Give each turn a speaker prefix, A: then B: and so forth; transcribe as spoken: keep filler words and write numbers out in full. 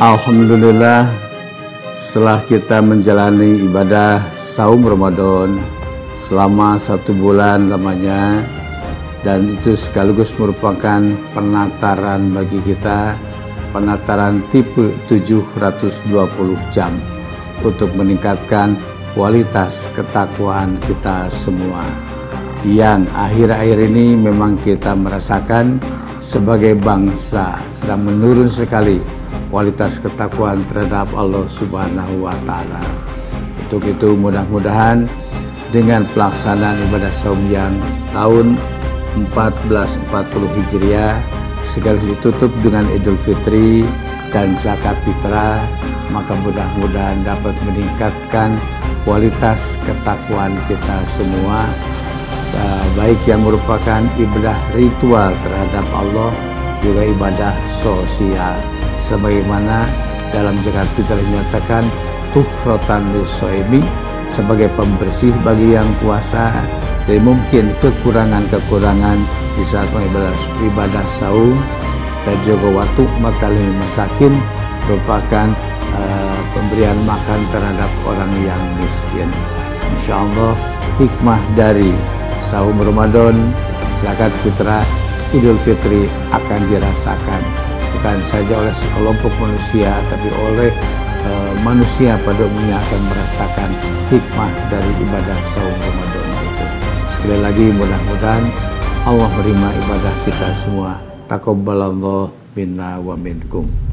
A: Alhamdulillah, setelah kita menjalani ibadah saum Ramadan selama satu bulan lamanya, dan itu sekaligus merupakan penataran bagi kita, penataran tipe tujuh ratus dua puluh jam untuk meningkatkan kualitas ketakwaan kita semua, yang akhir-akhir ini memang kita merasakan sebagai bangsa sedang menurun sekali kualitas ketakwaan terhadap Allah Subhanahu wa Ta'ala. Untuk itu mudah-mudahan dengan pelaksanaan ibadah saum yang tahun seribu empat ratus empat puluh Hijriah sekaligus ditutup dengan Idul Fitri dan zakat fitrah, maka mudah-mudahan dapat meningkatkan kualitas ketakwaan kita semua, baik yang merupakan ibadah ritual terhadap Allah, juga ibadah sosial, sebagaimana dalam zakat fitrah dinyatakan tuhrotan lisoimi, sebagai pembersih bagi yang puasa dari mungkin kekurangan-kekurangan di saat ibadah, ibadah saum, dan juga waktu matalil masakin, merupakan uh, pemberian makan terhadap orang yang miskin. Insyaallah hikmah dari saum Ramadan, zakat fitrah, Idul Fitri akan dirasakan bukan saja oleh sekelompok manusia, tapi oleh uh, manusia pada umumnya akan merasakan hikmah dari ibadah saum Ramadan itu. Sekali lagi mudah-mudahan Allah menerima ibadah kita semua. Taqabbalallahu minna wa minkum.